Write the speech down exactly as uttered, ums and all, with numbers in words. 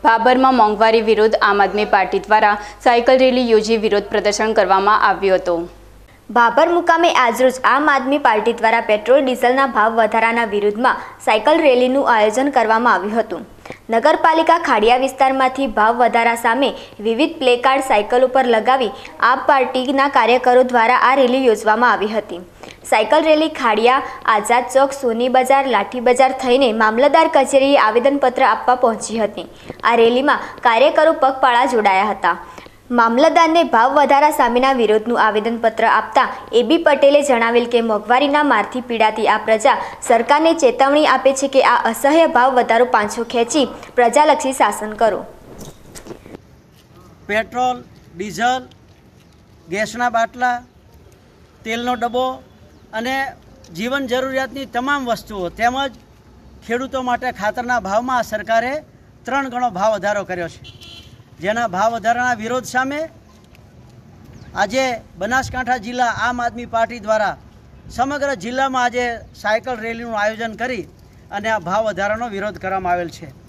ભાભરમાં મોંઘવારી વિરુદ્ધ આમ આદમી પાર્ટી દ્વારા સાયકલ રેલી યોજી વિરોધ પ્રદર્શન કરવામાં આવ્યું હતું। ભાભર મુકામે આજરોજ આમ આદમી પાર્ટી દ્વારા પેટ્રોલ ડીઝલના ભાવ વધારાના વિરુદ્ધમાં સાયકલ રેલીનું આયોજન કરવામાં આવ્યું હતું। નગરપાલિકા ખાડિયા વિસ્તારમાંથી ભાવ વધારા સામે વિવિધ પ્લેકાર્ડ સાયકલ ઉપર લગાવી આપ પાર્ટીના કાર્યકરો દ્વારા આ રેલી યોજવામાં આવી હતી। સાયકલ રેલી ખાડિયા, આઝાદ ચોક, સોની બજાર, લાઠી બજાર થઈને મામલતદાર કચેરીએ આવેદનપત્ર આપવા પહોંચી હતી। આ રેલીમાં કાર્યકરો પગપાળા જોડાયા હતા। મામલતદારને ભાવ વધારા સામેના વિરોધનું આવેદનપત્ર આપતા એબી પટેલે જણાવેલ કે મોંઘવારીના મારથી પીડાતી આ પ્રજા સરકારને ચેતવણી આપે છે કે આ અસહ્ય ભાવ વધારો પાછો ખેંચી પ્રજાલક્ષી શાસન કરો। પેટ્રોલ, ડીઝલ, ગેસના બાટલા, તેલનો ડબ્બો અને જીવન જરૂરિયાતની તમામ વસ્તુઓ તેમજ ખેડૂતો માટે ખાતરના ભાવમાં સરકારે ત્રણ ગણો ભાવ વધારો કર્યો છે, જેના ભાવ વધારાના વિરોધ સામે આજે બનાસકાંઠા જિલ્લા આમ આદમી પાર્ટી દ્વારા સમગ્ર જિલ્લામાં આજે સાયકલ રેલીનું આયોજન કરી અને આ ભાવ વધારાનો વિરોધ કરવામાં આવેલ છે।